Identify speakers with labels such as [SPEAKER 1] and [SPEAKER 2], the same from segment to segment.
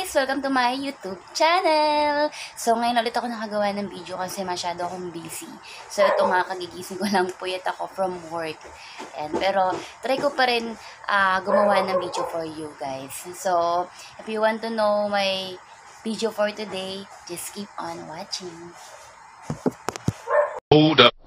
[SPEAKER 1] guys! Welcome to my YouTube channel! So, ngayon ulit ako nakagawa ng video kasi masyado akong busy. So, ito nga, kagigising ko lang puyat ako from work. Pero, try ko pa rin gumawa ng video for you guys. So, if you want to know my video for today, just keep on watching.
[SPEAKER 2] Hold up.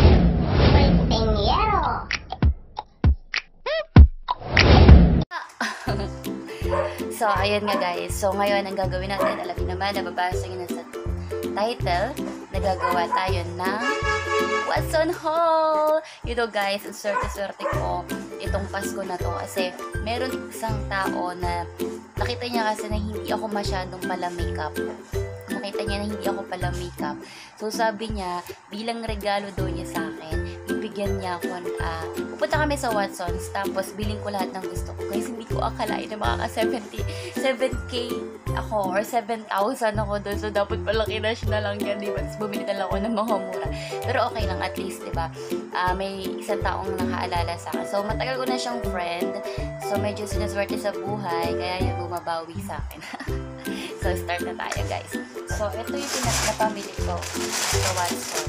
[SPEAKER 1] So, ayun nga guys. So, ngayon, ang gagawin natin, alam niyo naman, nababasa nyo na sa title, nagagawa tayo ng What's on Haul! You know guys, ang swerte-swerte ko itong Pasko na to kasi meron isang tao na nakita niya kasi na hindi ako masyadong pala makeup. Nakita niya na hindi ako pala makeup. So, sabi niya, bilang regalo daw niya sa akin, bibigyan niya ako, pupunta kami sa Watsons, tapos biling ko lahat ng gusto ko. Guys, hindi ko akalain na makaka-7K ako, or 7,000 ako doon. So, dapat pala kinash na lang yan, diba? Tapos bumili na lang ako ng mga mura. Pero okay lang, at least, diba? May isang taong nakaalala sa akin. So, matagal ko na siyang friend. So, medyo sinaswerte sa buhay, kaya yung bumabawi sa akin. So, start na tayo, guys. So, ito yung napamili ko sa Watsons.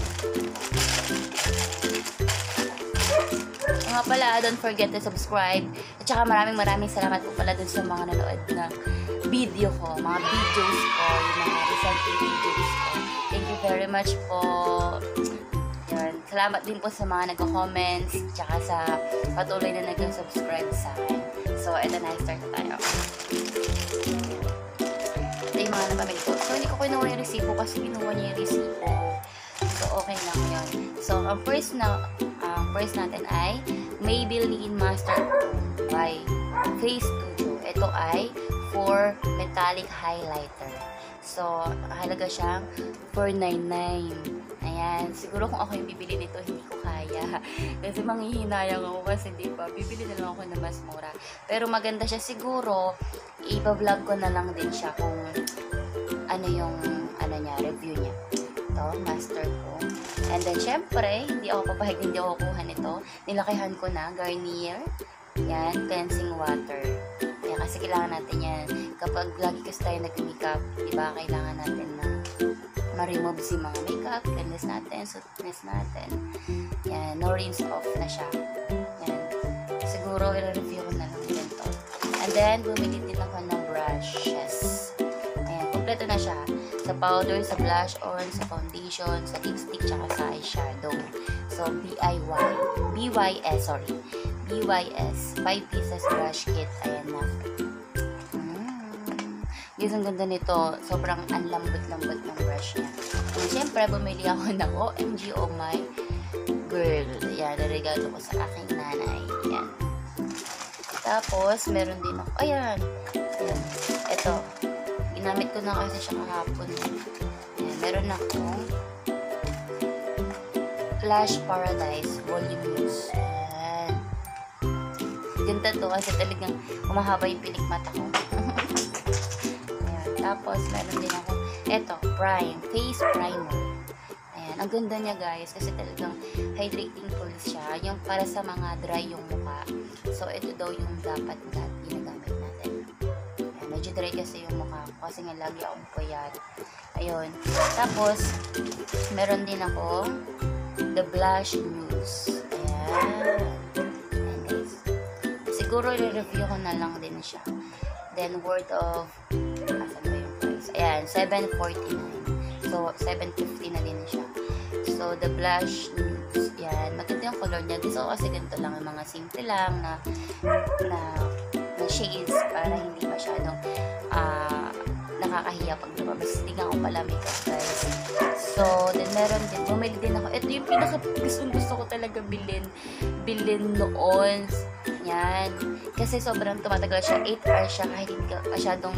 [SPEAKER 1] Mga pala, don't forget to subscribe. At saka maraming salamat po pala dun sa mga nanood ng video ko, mga videos ko, yung mga recent videos ko. Thank you very much po. Yan. Salamat din po sa mga nagko-comments, tsaka sa patuloy na nag-subscribe sa akin. So, eto na, start na tayo. Ito yung mga napamili ko. So, hindi ko kinuha yung resibo kasi kinuha niya yung resibo. So, okay lang yun. So, ang first natin ay Maybelline Master by Face Studio. Ito ay for metallic highlighter. So, halaga siyang $4.99. Ayan. Siguro kung ako yung bibili nito, hindi ko kaya. Kasi manghihinayang ako kasi di ba, bibili na lang ako na mas mura. Pero maganda siya. Siguro, ipa-vlog ko na lang din siya kung ano yung review niya. Ito, master ko. And then, syempre, hindi ako papahig, hindi ako kuha nito. Nilakihan ko na, Garnier. Yan, cleansing water. Yan, kasi kailangan natin yan. Kapag lagi kasi tayo nag-makeup, diba, kailangan natin na ma-remove si mga makeup, cleanliness natin, softness natin. Yan, no rinse off na siya. Yan. Siguro, i-review ko na lang din to. And then, bumili din ako ng brushes. Ayan, kompleto na siya. Sa powder, sa blush on, sa foundation, sa lipstick, tsaka sa eyeshadow. So, BYS. 5 pieces brush kit. Ayan na. Guys, ang ganda nito. Sobrang anlambot-lambot ng brush niya. And syempre, bumili ako ng OMG Oh My Girl. Ayan, regalo ko sa aking nanay. Ayan. Tapos, meron din ako. Ayan. Ito. Ginamit ko na kasi siya kahapon. Ayan, meron akong Lash Paradise Volume Mousse. Ayan. Ganda to kasi talagang humahaba yung pilik mata ko. Ayan. Tapos, meron din ako eto, Face Primer. Ayan. Ang ganda niya guys kasi talagang hydrating full siya. Yung para sa mga dry yung mukha. So, ito daw yung dapat ginagamit natin. Medyo dry kasi yung mukha ko kasi nga lagi akong puyat. Ayun. Tapos, meron din ako the Blush Mousse. Ayan. Ayan guys. Siguro i-review ko na lang din siya. Then, worth of asan ba yung price? Ayan, $7.49. So, $7.50 na din siya. So, the Blush Mousse. Ayan. Maganda yung color niya. Gusto ko kasi ganito lang. Yung mga simple lang na shades para hindi masyadong nakakahiya pag lumabas. Hindi nga ako pala makeup guys. So, then meron din. Bumili din ako. Ito yung pinaka gusto ko talaga bilhin noon. Yan. Kasi sobrang tumatagal siya. 8 hours siya kahit hindi ka masyadong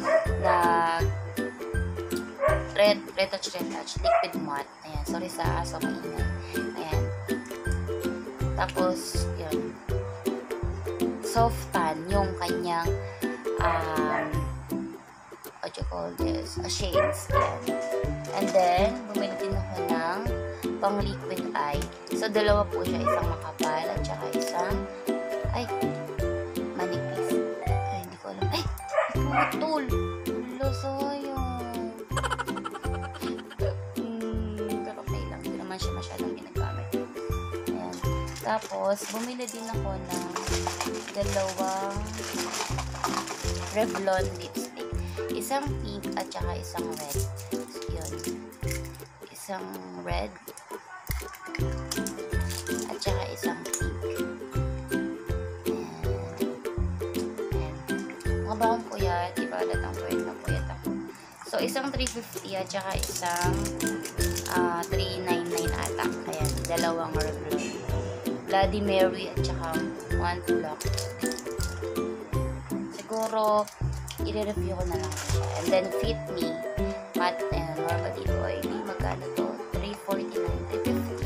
[SPEAKER 1] retouch. Liquid matte. Ayan. Sorry sa aso maingay. Ayan. Tapos, yun. Soft tan yung kanyang what you call this, shades. Yan. And then, bumili din ako ng pang liquid eye. So, dalawa po siya. Isang makapal at saka isang manipis. Ay, hindi ko alam. Ay, putol. Hala, sayang. Pero okay lang. Hindi naman siya masyadong ginagamit. Ayan. Tapos, bumili din ako ng dalawang Revlon lipstick. Isang pink at saka isang red. Yun. Isang red at saka isang pink. Mabaong puyat. Diba alatang puyat na puyat ako. So, isang 350 at saka isang 399 ata. Ayan. Dalawang Revlon. Bloody Mary at saka one block. Siguro, i-review ko na lang siya. And then, Fit Me matte and normally oily. Magkano to? 349,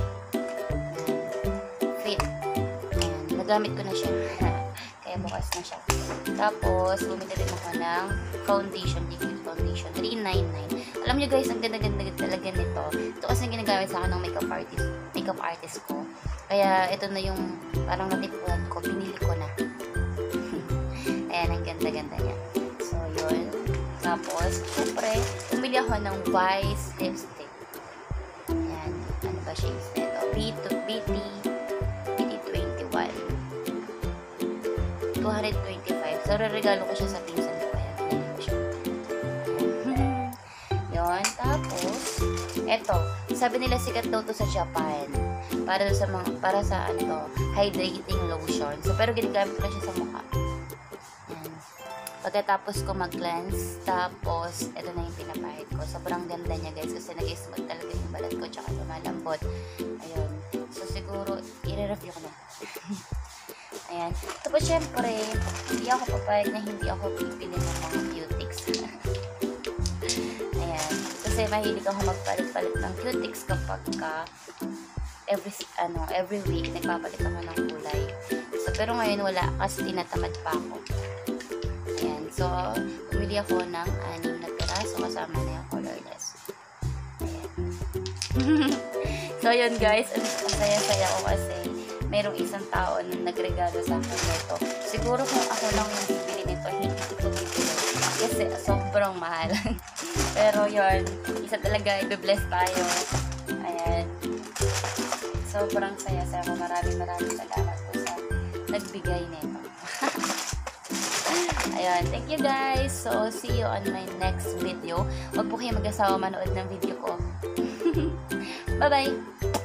[SPEAKER 1] 350. Fit. Ayan. Nagamit ko na siya. Kaya bukas na siya. Tapos, bumili rin ako ng foundation, liquid foundation. 399. Alam nyo guys, ang ganda-ganda talaga nito. Ito kasi ginagamit sa akin ng makeup artist ko. Kaya, ito na yung parang natipuan ko. Binili ko na. Ayan, ang ganda-ganda niya. So, yun. Tapos, syempre, bumili ako ng Vice lipstick. Ayan. Ano ba siya instead? BT21. 225. So, regalo ko siya sa pinsan ko. Ayan, binili ko siya. Yun. Tapos, eto. Sabi nila sikat daw to sa Japan. Para sa hydrating lotion. So, pero ginagamit ko na siya sa mukha. Ayan. Pagkatapos ko mag-cleanse, tapos, ito na yung pinapahid ko. Sobrang ganda niya, guys. Kasi nag-smooth talaga yung balat ko, tsaka lumalambot. Ayun. So, siguro, i-review ko na. Ayan. Tapos, syempre, hindi ako papayag na hindi ako pipili ng mga cutics. Ayan. Kasi mahilig ako magpalit-palit ng cutics kapag every week, nagpapalit ako ng kulay. So, pero ngayon wala kasi tinatamad pa ako. Ayan. So, pumili ako ng 6 na piraso kasama na yung colorless. Ayan. So, yun guys. Ang saya-saya ko kasi mayroong isang tao na nagregalo sa akin nito. Siguro kung ako lang yung bibili nito, hindi ko bibili. Kasi sobrang mahal. Pero yun, isa talaga, i-bless tayo. Ayan. Sobrang saya-saya ko. Maraming salamat po sa nagbigay nito. Ayan. Thank you guys. So, see you on my next video. Huwag po kayo mag-asawa manood ng video ko. Bye-bye!